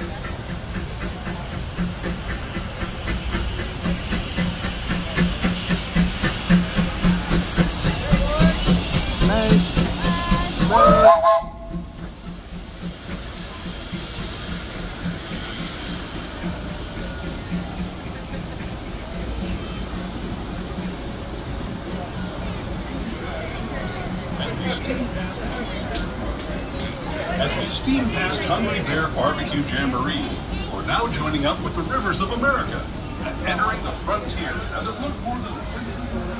As we steam past Hungry Bear BBQ Jamboree, we're now joining up with the rivers of America and entering the frontier as it looked more than a century ago.